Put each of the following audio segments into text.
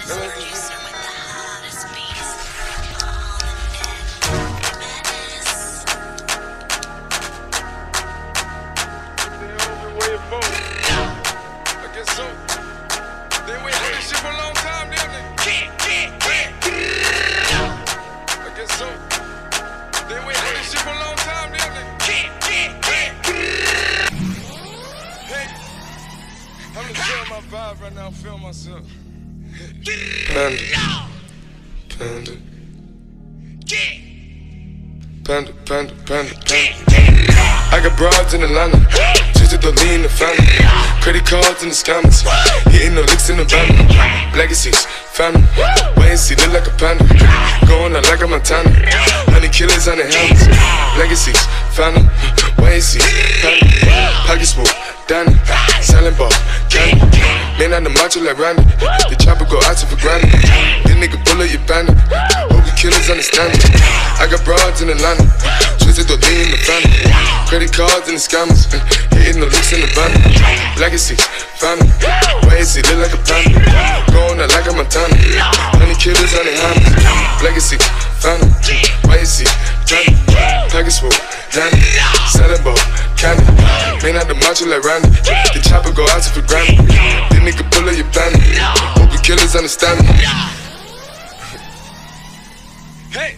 Producer with the hottest beats. All the madness. I guess so. They wait for this shit for a long time, damn it. I guess so. They wait for this shit for a long time, damn it. Hey, I'm just feeling my vibe right now. I'm feeling myself. Panda. Panda. Panda, panda, panda, panda. I got broads in Atlanta, twisted the lean, the family. Credit cards in the scammers, hitting the licks in the van. Legacies, family, wait and see, look like a panda. Going out like a Montana, 100 killers on the helmets. Legacies, family, wait and see, panda. Pockets full, Danny, selling ball, candy. Man on the macho like Randy, the chopper go out to for granted. This nigga bullet, you bandit. Hope you killers understand it. I got broads in Atlanta, twisted the lean, the family. Credit cards and the scammers, hitting the licks in the van. Legacies, family, wait and see, look like a panda. Going out like a Montana, 100 killers on the hammers. Legacies, family, wait and see, Johnny. Package full, Danny, selling ball, candy. Man out the macho like Randy, the chopper go out to for granted. This nigga pull up your bandit, hope you killers understand me. Hey!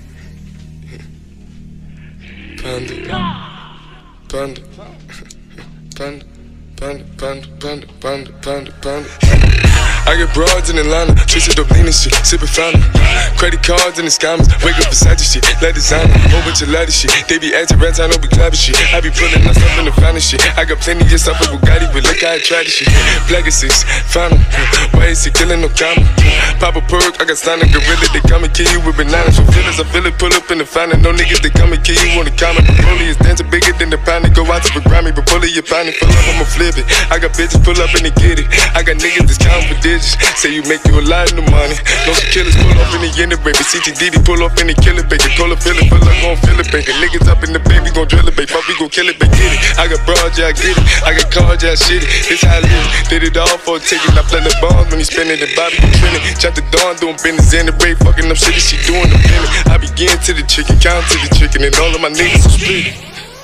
Panda, panda, panda, panda, panda, panda, panda, panda, panda. I get broads in Atlanta, twisted up lean and shit, sippin' Fanta. Credit cards and the scammers, wake up beside shit, like designer, whole bunch of ladder shit. They be acting rats, I don't be clapping shit. I be pulling my stuff in the finest shit. I got plenty of stuff with Bugatti, but look how I try this shit. Legacies, Fanta, why is he killing no comma? Pop a perk, I got standing gorilla, they come and kill you with bananas. For feelings, I feel it, pull up in the Fanta. No niggas, they come and kill you on the comment. The bully is dancing bigger than the Panda. Go out to the Grammy, but pull it, your pound, pull up, I'ma flip it. I got bitches pull up and they get it. I got niggas that's counting for digits. Say you make you a lot of money. No some killers pull up in the end of baby. CTDD pull up in the killer baby. Call up, fill it, pull up, gon' fill it, baby. Niggas up in the baby, gon' drill it, baby. Fuck, we gon' kill it, baby. Get it. I got broads, yeah, I get it. I got cars, yeah, I shit it. This how I live. Did it all for a ticket. I play the bombs when he spinning the Bobby, you trending. Chop the dawn, doing business in the break. Fucking up shit, she doing the minute. I begin to the chicken, count to the chicken, and all of my niggas are split.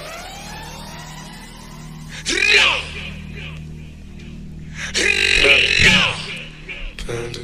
Panda.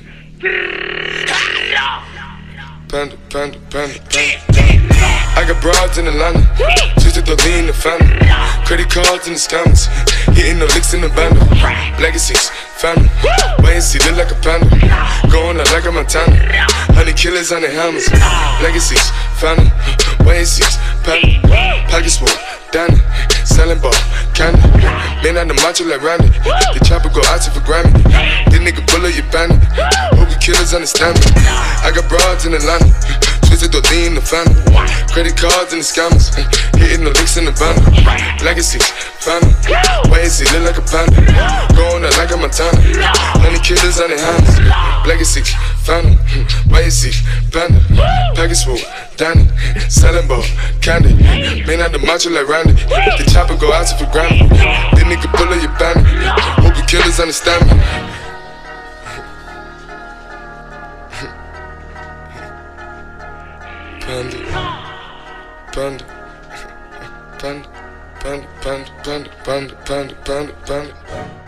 Panda, panda, panda, panda. I got broads in Atlanta, twisted the lean, the family. Credit cards and the scammers, hitting the licks in the band. Legacies, family, wait and see, look like a panda. Going out like a Montana, 100 killers on the hammers. Legacies, family, wait and see, panda. Pockets full, Danny, selling ball, candy. Man on the macho like Randy, the chopper go out to for Grammy. This nigga pull up your bandit, hope you killers understand me. I got broads in Atlanta, twisted the lean, the family. Credit cards and the scammers, hitting the licks in the van. Legacies, family, wait and see, look like a panda. Going out like a Montana, 100 killers on the hands. Legacies, family, wait and see, panda. Package full, Danny, selling ball, candy. Man out the macho like Randy, the chopper go out to for Grammy. This nigga pull up your bandit, hope you killers understand me. Panda, panda, panda, panda, panda, panda, panda, panda, panda, panda.